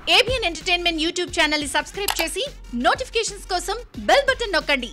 ABN Entertainment YouTube channel ni subscribe chesi notifications kosam bell button nokkandi.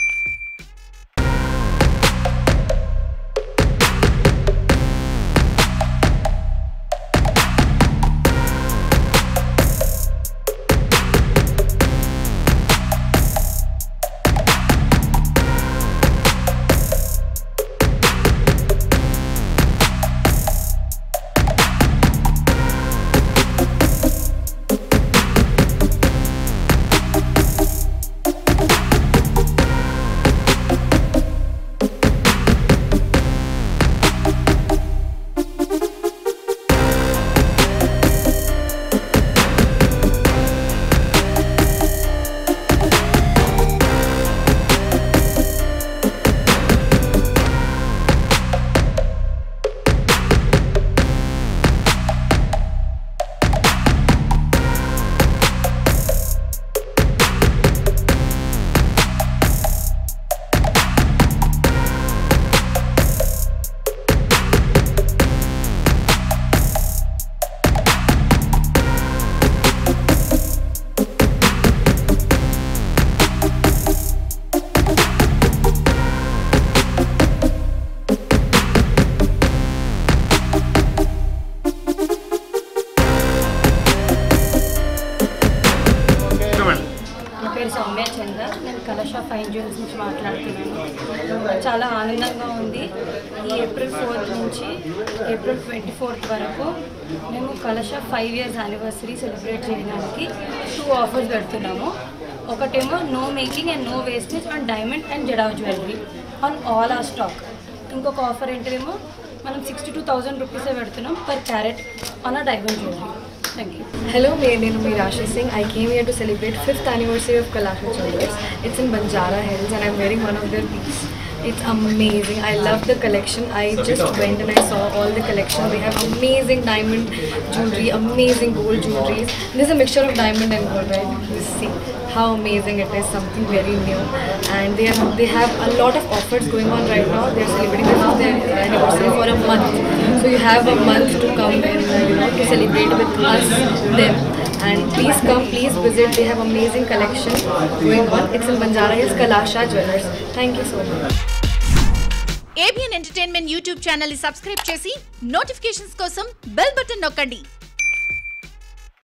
నేను కలశ fine jewels నుంచి మాట్లాడుతున్నాను. చాలా ఆనందంగా ఉంది. ఈ ఏప్రిల్ 4th నుంచి ఏప్రిల్ 24th వరకు మేము కలశ 5 years యానివర్సరీ సెలబ్రేట్ చేయడానికి 2 offers పెడుతున్నాము. ఒకటేమో no making and no wastage on diamond and jadau jewellery on all our stock. ఇంకొక ఆఫర్ ఏంటేమో మనం 62,000 రూపీస్ పెడుతున్నాం పర్ క్యారెట్ ఆన్ ఆ diamond jewellery. Thank you. Hello, my name is Rashi Singh. I came here to celebrate 5th anniversary of Kalasha Jewellery. It's in Banjara Hills and I'm wearing one of their pieces. It's amazing. I love the collection. I just went and I saw all the collection. They have amazing diamond jewelry, amazing gold jewelries. This is a mixture of diamond and gold, right? You see how amazing it is, something very new. And they have a lot of offers going on right now. They're celebrating the 5th anniversary for a month. So you have a month to come and to celebrate with us, them. And please come, please visit. They have amazing collection going on. It's in Banjara Hills, Kalasha Jewellers. Thank you so much. ABN Entertainment YouTube channel ni subscribe chesi notifications kosam bell button nokkandi.